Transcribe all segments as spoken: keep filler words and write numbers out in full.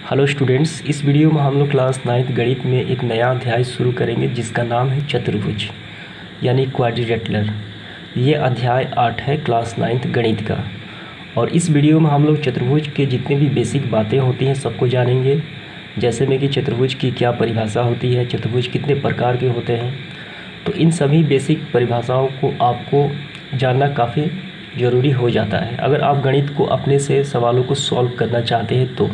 Hello students, इस video में हम लोग क्लास नाइन्थ गणित में एक नया अध्याय शुरू करेंगे जिसका नाम है चतुर्भुज यानी क्वाड्रिलेटरल। ये अध्याय आठ है क्लास नाइन्थ गणित का। और इस वीडियो में हम लोग चतुर्भुज के जितने भी बेसिक बातें होती हैं सबको जानेंगे, जैसे में कि चतुर्भुज की क्या परिभाषा होती है, चतुर्भुज कितने प्रकार के होते हैं। तो इन सभी बेसिक परिभाषाओं को आपको जानना काफ़ी ज़रूरी हो जाता है अगर आप गणित को अपने से सवालों को सॉल्व करना चाहते हैं तो।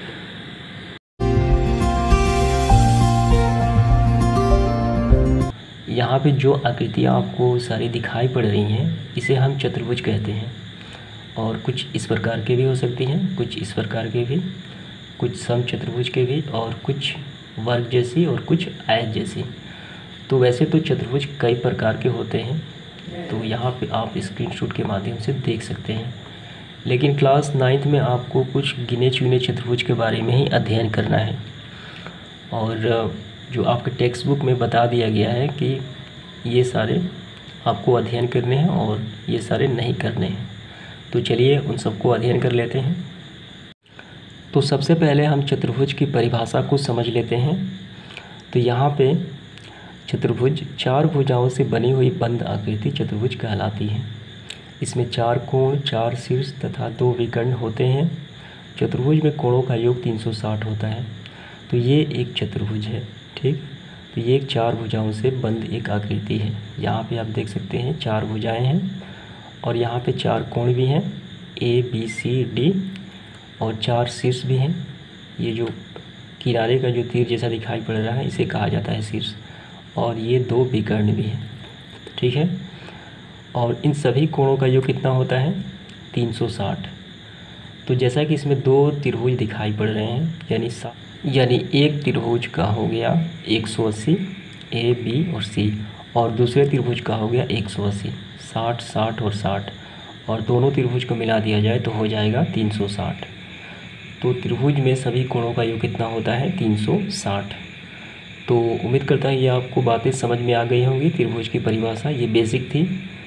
यहाँ पे जो आकृतियाँ आपको सारी दिखाई पड़ रही हैं इसे हम चतुर्भुज कहते हैं। और कुछ इस प्रकार के भी हो सकती हैं, कुछ इस प्रकार के भी, कुछ समचतुर्भुज के भी, और कुछ वर्ग जैसी और कुछ आयत जैसी। तो वैसे तो चतुर्भुज कई प्रकार के होते हैं, तो यहाँ पे आप स्क्रीनशॉट के माध्यम से देख सकते हैं। लेकिन क्लास नाइन्थ में आपको कुछ गिने चुने चतुर्भुज के बारे में ही अध्ययन करना है। और जो आपके टेक्स्ट बुक में बता दिया गया है कि ये सारे आपको अध्ययन करने हैं और ये सारे नहीं करने हैं। तो चलिए उन सबको अध्ययन कर लेते हैं। तो सबसे पहले हम चतुर्भुज की परिभाषा को समझ लेते हैं। तो यहाँ पे चतुर्भुज चार भुजाओं से बनी हुई बंद आकृति चतुर्भुज कहलाती है। इसमें चार कोण, चार शीर्ष तथा दो विकर्ण होते हैं। चतुर्भुज में कोणों का योग तीन सौ साठ होता है। तो ये एक चतुर्भुज है, ठीक। तो ये एक चार भुजाओं से बंद एक आकृति है। यहाँ पे आप देख सकते हैं चार भुजाएं हैं और यहाँ पे चार कोण भी हैं, ए बी सी डी, और चार शीर्ष भी हैं। ये जो किनारे का जो तीर जैसा दिखाई पड़ रहा है इसे कहा जाता है शीर्ष। और ये दो विकर्ण भी हैं, ठीक है। और इन सभी कोणों का योग कितना होता है? तीन सौ साठ। तो जैसा कि इसमें दो त्रिभुज दिखाई पड़ रहे हैं, यानी सा यानी एक त्रिभुज का हो गया एक सौ अस्सी, ए बी और सी, और दूसरे त्रिभुज का हो गया एक सौ अस्सी, साठ साठ और साठ, और दोनों त्रिभुज को मिला दिया जाए तो हो जाएगा तीन सौ साठ। तो त्रिभुज में सभी कोणों का योग कितना होता है? तीन सौ साठ। तो उम्मीद करता हूँ ये आपको बातें समझ में आ गई होंगी। त्रिभुज की परिभाषा ये बेसिक थी।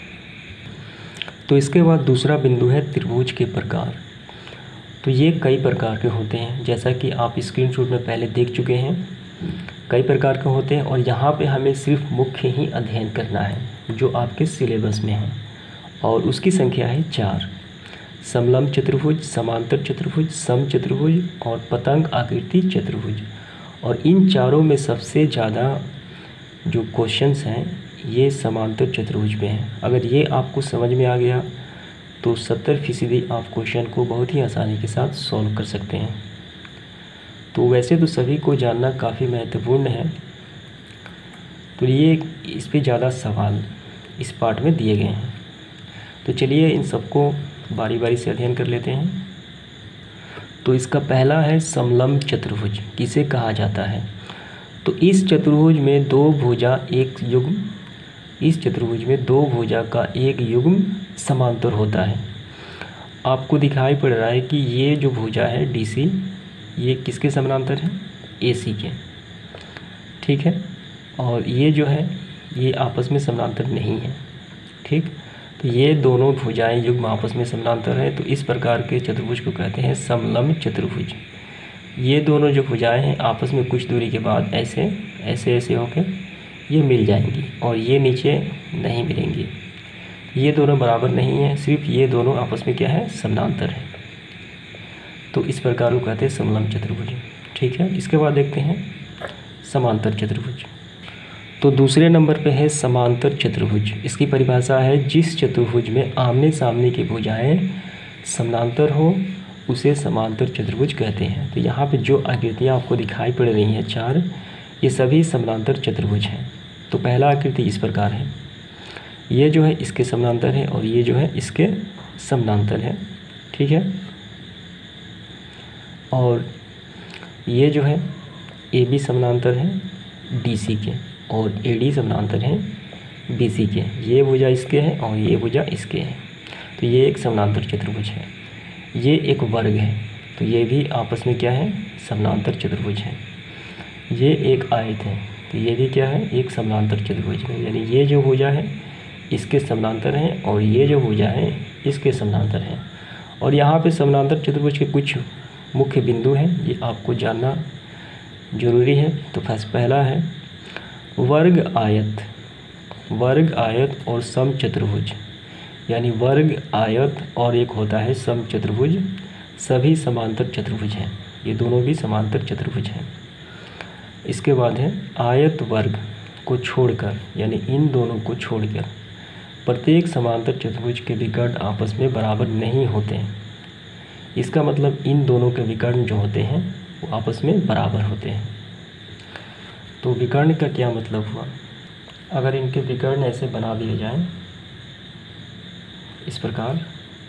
तो इसके बाद दूसरा बिंदु है त्रिभुज के प्रकार। तो ये कई प्रकार के होते हैं, जैसा कि आप स्क्रीनशॉट में पहले देख चुके हैं। कई प्रकार के होते हैं और यहाँ पे हमें सिर्फ मुख्य ही अध्ययन करना है जो आपके सिलेबस में है, और उसकी संख्या है चार। समलंब चतुर्भुज, समांतर चतुर्भुज, समचतुर्भुज और पतंग आकृति चतुर्भुज। और इन चारों में सबसे ज़्यादा जो क्वेश्चंस हैं ये समांतर चतुर्भुज में हैं। अगर ये आपको समझ में आ गया तो सत्तर फीसदी आप क्वेश्चन को बहुत ही आसानी के साथ सॉल्व कर सकते हैं। तो वैसे तो सभी को जानना काफ़ी महत्वपूर्ण है, तो ये इस पे ज़्यादा सवाल इस पार्ट में दिए गए हैं। तो चलिए इन सबको बारी बारी से अध्ययन कर लेते हैं। तो इसका पहला है समलंब चतुर्भुज। किसे कहा जाता है? तो इस चतुर्भुज में दो भुजा एक युग्म इस चतुर्भुज में दो भुजा का एक युग्म समांतर होता है। आपको दिखाई पड़ रहा है कि ये जो भुजा है डी सी, ये किसके समानांतर है? ए सी के, ठीक है। और ये जो है ये आपस में समानांतर नहीं है, ठीक। तो ये दोनों भुजाएं युग्म आपस में समानांतर है। तो इस प्रकार के चतुर्भुज को कहते हैं समलंब चतुर्भुज। ये दोनों जो भुजाएं हैं आपस में कुछ दूरी के बाद ऐसे ऐसे ऐसे होकर ये मिल जाएंगी और ये नीचे नहीं मिलेंगी। ये दोनों बराबर नहीं हैं, सिर्फ ये दोनों आपस में क्या है? समानांतर है। तो इस प्रकार को कहते हैं समलंब चतुर्भुज, ठीक है। इसके बाद देखते हैं समांतर चतुर्भुज। तो दूसरे नंबर पे है समांतर चतुर्भुज। इसकी परिभाषा है जिस चतुर्भुज में आमने सामने की भुजाएं समानांतर हो उसे समांतर चतुर्भुज कहते हैं। तो यहाँ पे जो आकृतियाँ आपको दिखाई पड़ रही हैं चार, ये सभी समानांतर चतुर्भुज हैं। तो पहला आकृति इस प्रकार है, ये जो है इसके समानांतर है और ये जो है इसके समानांतर है, ठीक है। और ये जो है ए बी समानांतर है डी सी के, और ए डी समानांतर है बी सी के। ये भुजा इसके है और ये भुजा इसके है। तो ये एक समानांतर चतुर्भुज है। ये एक वर्ग है, तो ये भी आपस में क्या है? समानांतर चतुर्भुज है। ये एक आयत है, तो ये भी क्या है? एक समानांतर चतुर्भुज है। यानी ये जो भुजा है इसके समानांतर है और ये जो भुजा है इसके समानांतर है। और यहाँ पे समानांतर चतुर्भुज के कुछ मुख्य बिंदु हैं, ये आपको जानना ज़रूरी है। तो फर्स्ट पहला है वर्ग आयत। वर्ग आयत और समचतुर्भुज, यानी वर्ग आयत और एक होता है समचतुर्भुज, सभी समांतर चतुर्भुज हैं, ये दोनों भी समांतर चतुर्भुज हैं। इसके बाद है आयत वर्ग को छोड़कर, यानी इन दोनों को छोड़कर प्रत्येक समांतर चतुर्भुज के विकर्ण आपस में बराबर नहीं होते हैं। इसका मतलब इन दोनों के विकर्ण जो होते हैं वो आपस में बराबर होते हैं। तो विकर्ण का क्या मतलब हुआ? अगर इनके विकर्ण ऐसे बना दिए जाएं इस प्रकार,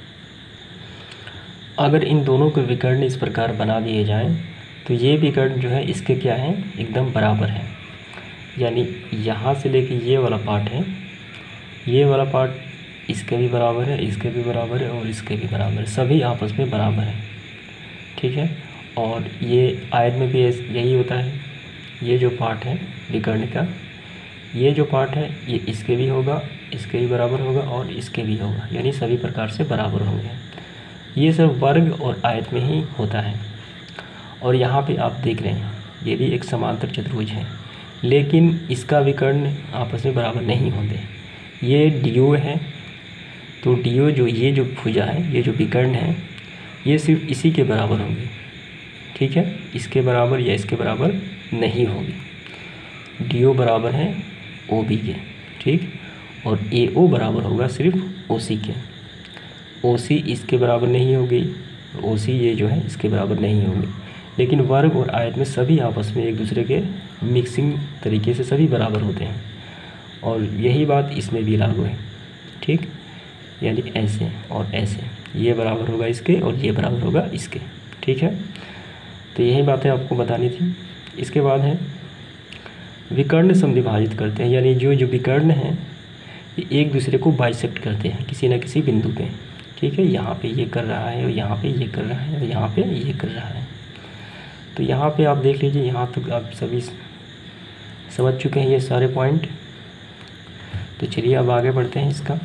अगर इन दोनों के विकर्ण इस प्रकार बना दिए जाएं तो ये विकर्ण जो है इसके क्या है, एकदम बराबर है। यानी यहाँ से लेके ये वाला पार्ट है, ये वाला पार्ट इसके भी बराबर है, इसके भी बराबर है और इसके भी बराबर है, सभी आपस में बराबर है। ठीक है। और ये आयत में भी यही होता है, ये जो पार्ट है विकर्ण का, ये जो पार्ट है ये इसके भी होगा, इसके भी बराबर होगा और इसके भी होगा, यानी सभी प्रकार से बराबर होंगे। ये सब वर्ग और आयत में ही होता है। और यहाँ पे आप देख रहे हैं ये भी एक समांतर चतुर्भुज है, लेकिन इसका विकर्ण आपस में बराबर नहीं होते। ये डीओ है, तो डीओ जो ये जो भुजा है, ये जो विकर्ण है, ये सिर्फ इसी के बराबर होंगे। ठीक है, इसके बराबर या इसके बराबर नहीं होगी। डीओ बराबर है ओ बी के, ठीक, और ए ओ बराबर होगा सिर्फ ओ सी के। ओ सी इसके बराबर नहीं होगी, ओ सी ये जो है इसके बराबर नहीं होगी। लेकिन वर्ग और आयत में सभी आपस में एक दूसरे के मिक्सिंग तरीके से सभी बराबर होते हैं, और यही बात इसमें भी लागू है। ठीक, यानी ऐसे और ऐसे, ये बराबर होगा इसके और ये बराबर होगा इसके। ठीक है, तो यही बातें आपको बतानी थी। इसके बाद है विकर्ण समद्विभाजित करते हैं, यानी जो जो विकर्ण हैं ये एक दूसरे को बाइसेक्ट करते हैं किसी न किसी बिंदु पे। ठीक है, यहाँ पे ये कर रहा है और यहाँ पे ये कर रहा है और यहाँ पे ये कर रहा है। तो यहाँ पे आप देख लीजिए, यहाँ तक आप सभी समझ चुके हैं ये सारे पॉइंट। तो चलिए अब आगे बढ़ते हैं इसका।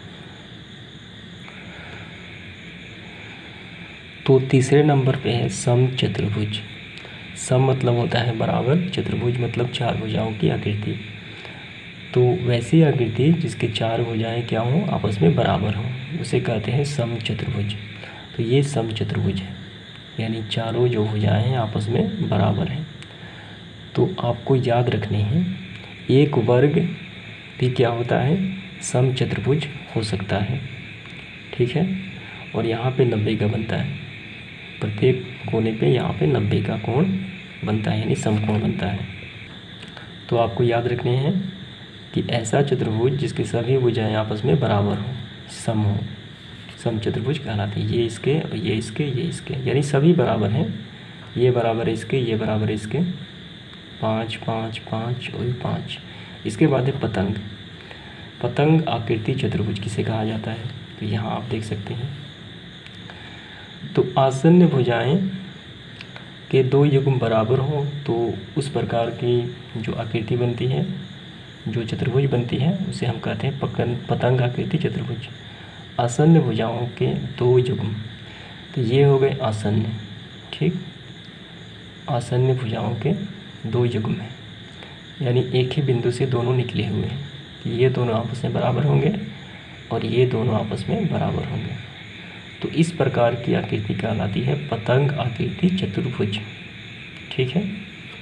तो तीसरे नंबर पे है समचतुर्भुज। सम मतलब होता है बराबर, चतुर्भुज मतलब चार भुजाओं की आकृति। तो वैसी आकृति जिसके चार भुजाएं क्या हों, आपस में बराबर हों, उसे कहते हैं समचतुर्भुज। तो ये समचतुर्भुज है, यानी चारों जो भुजाएं हैं आपस में बराबर हैं। तो आपको याद रखनी है, एक वर्ग भी क्या होता है, समचतुर्भुज हो सकता है। ठीक है, और यहाँ पे नब्बे का बनता है, प्रत्येक कोने पे यहाँ पे नब्बे का कोण बनता है, यानी समकोण बनता है। तो आपको याद रखने हैं कि ऐसा चतुर्भुज जिसके सभी भुजाएं आपस में बराबर हो, सम हो, समचतुर्भुज कहलाते हैं। ये इसके और ये इसके, ये इसके, यानी सभी बराबर हैं। ये बराबर है इसके, ये बराबर है इसके, पाँच पाँच पाँच और पाँच। इसके बाद है पतंग। पतंग आकृति चतुर्भुज किसे कहा जाता है, तो यहाँ आप देख सकते हैं। तो आसन्न भुजाएं के दो युग्म बराबर हों तो उस प्रकार की जो आकृति बनती है, जो चतुर्भुज बनती है, उसे हम कहते हैं पकन पतंग आकृति चतुर्भुज। आसन्न भुजाओं के दो युग्म, तो ये हो गए आसन्न। ठीक, आसन्न भुजाओं के दो युग्म हैं, यानी एक ही बिंदु से दोनों निकले हुए हैं। तो ये दोनों आपस में बराबर होंगे और ये दोनों आपस में बराबर होंगे। तो इस प्रकार की आकृति कहलाती है पतंग आकृति चतुर्भुज। ठीक है,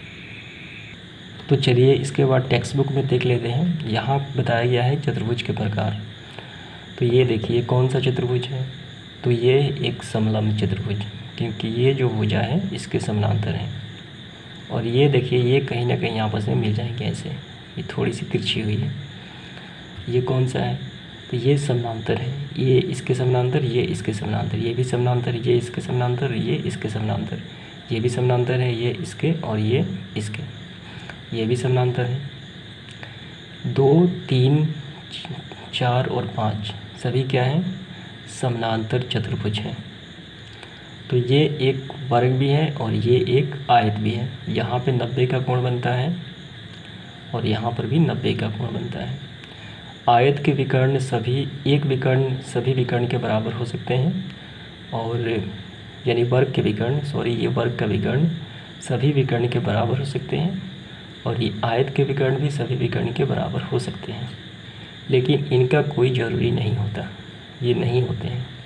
तो चलिए इसके बाद टेक्स्ट बुक में देख लेते हैं। यहाँ बताया गया है चतुर्भुज के प्रकार। तो ये देखिए कौन सा चतुर्भुज है, तो ये एक समलंब चतुर्भुज, क्योंकि ये जो भुजा है इसके समानांतर है। और ये देखिए ये कहीं ना कहीं आपस में मिल जाएंगे ऐसे, ये थोड़ी सी तिरछी हुई है। ये कौन सा है, तो ये समानांतर है, ये इसके समानांतर, ये इसके समानांतर, ये भी समानांतर, ये इसके समानांतर, ये इसके समानांतर, ये भी समानांतर है, ये इसके और ये इसके, ये भी समानांतर है। दो, तीन, चार और पाँच सभी क्या हैं, समानांतर चतुर्भुज हैं। तो ये एक वर्ग भी है और ये एक आयत भी है। यहाँ पे नब्बे का कोण बनता है और यहाँ पर भी नब्बे का कोण बनता है। आयत के विकर्ण सभी, एक विकर्ण सभी विकर्ण के बराबर हो सकते हैं, और यानी वर्ग के विकर्ण, सॉरी ये वर्ग का विकर्ण सभी विकर्ण के बराबर हो सकते हैं, और ये आयत के विकर्ण भी सभी विकर्ण के बराबर हो सकते हैं, लेकिन इनका कोई ज़रूरी नहीं होता, ये नहीं होते हैं।